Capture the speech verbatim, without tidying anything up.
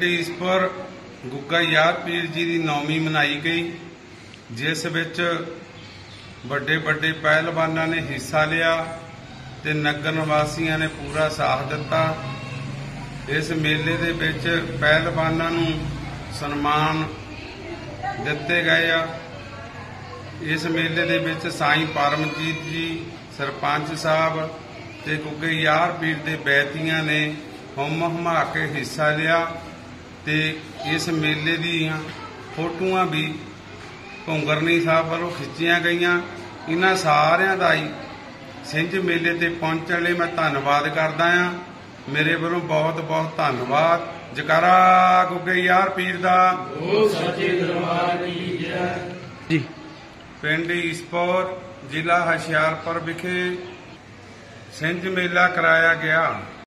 ਪਿੰਡ ਈਸਪੁਰ ਗੁੱਗਾ ਯਾਰ ਪੀਰ ਜੀ ਦੀ ਨੌਵੀਂ ਮਨਾਈ ਗਈ, ਜਿਸ ਵਿੱਚ ਵੱਡੇ ਵੱਡੇ ਪਹਿਲਵਾਨਾਂ ਨੇ ਹਿੱਸਾ ਲਿਆ ਤੇ ਨਗਰ ਨਿਵਾਸੀਆਂ ਨੇ ਪੂਰਾ ਸਾਥ ਦਿੱਤਾ। ਇਸ ਮੇਲੇ ਦੇ ਵਿੱਚ ਪਹਿਲਵਾਨਾਂ ਨੂੰ ਸਨਮਾਨ ਦਿੱਤੇ ਗਏ ਆ। ਇਸ ਮੇਲੇ ਦੇ ਵਿੱਚ ਸਾਈਂ ਪਰਮਜੀਤ ਜੀ, ਸਰਪੰਚ ਸਾਹਿਬ ਤੇ ਗੁੱਗੇ ਯਾਰ ਪੀਰ ਦੇ ਬੈਤੀਆਂ ਨੇ ਹੁਮ ਹੁਮਾ ਕੇ ਹਿੱਸਾ ਲਿਆ ਤੇ ਇਸ ਮੇਲੇ ਦੀਆਂ ਫੋਟੋਆਂ ਵੀ ਭੁੰਗਰਨੀ ਸਾਹਿਬ ਵੱਲੋਂ ਖਿੱਚੀਆਂ ਗਈਆਂ। ਇਹਨਾਂ ਸਾਰਿਆਂ ਦਾ ਹੀ ਸਿੰਝ ਮੇਲੇ ਤੇ ਪਹੁੰਚਣ ਲਈ ਮੈਂ ਧੰਨਵਾਦ ਕਰਦਾ ਹਾਂ। ਮੇਰੇ ਵੱਲੋਂ ਬਹੁਤ ਬਹੁਤ ਧੰਨਵਾਦ। ਜਕਾਰਾ ਗੁੱਗੇ ਯਾਰ ਪੀਰ ਦਾ ਸੱਚੇ ਦਰਬਾਰ ਦੀ ਜੈ ਜੀ। ਪਿੰਡ ਈਸਪੁਰ, ਜ਼ਿਲ੍ਹਾ ਹੁਸ਼ਿਆਰਪੁਰ ਵਿਖੇ ਸਿੰਝ ਮੇਲਾ ਕਰਾਇਆ ਗਿਆ।